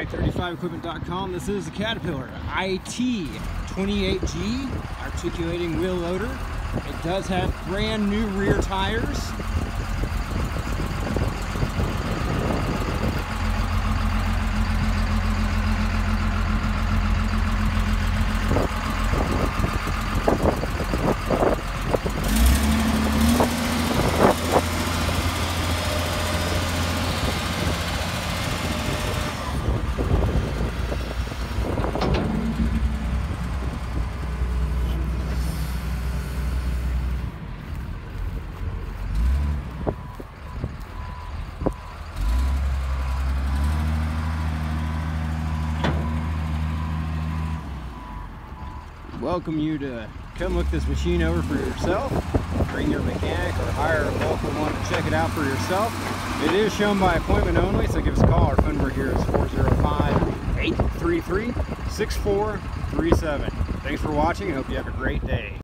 IT35equipment.com. This is the Caterpillar IT28G articulating wheel loader. It does have brand new rear tires. Welcome you to come look this machine over for yourself. Bring your mechanic or hire a local one to check it out for yourself. It is shown by appointment only, so give us a call. Our phone number here is 405-833-6437. Thanks for watching and hope you have a great day.